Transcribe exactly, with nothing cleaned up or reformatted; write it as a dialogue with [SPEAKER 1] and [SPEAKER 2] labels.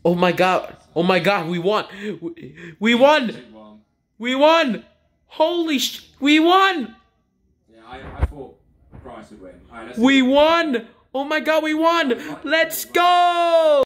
[SPEAKER 1] Oh my god. Oh my god, we won. We, we won. We won. Holy sh... We won.
[SPEAKER 2] Yeah, I, I thought Bryce would win. Right, let's
[SPEAKER 1] we won. Oh my god, we won. Let's go.